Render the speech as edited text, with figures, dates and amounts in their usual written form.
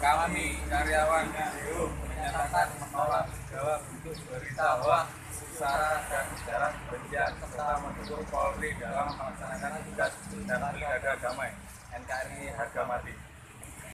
Kami karyawan Geo menyatakan menolak segala bentuk berita hoaks, sara dan ujaran kebencian serta mendukung Polri dalam melaksanakan tugas dan pilkada damai NKRI harga mati.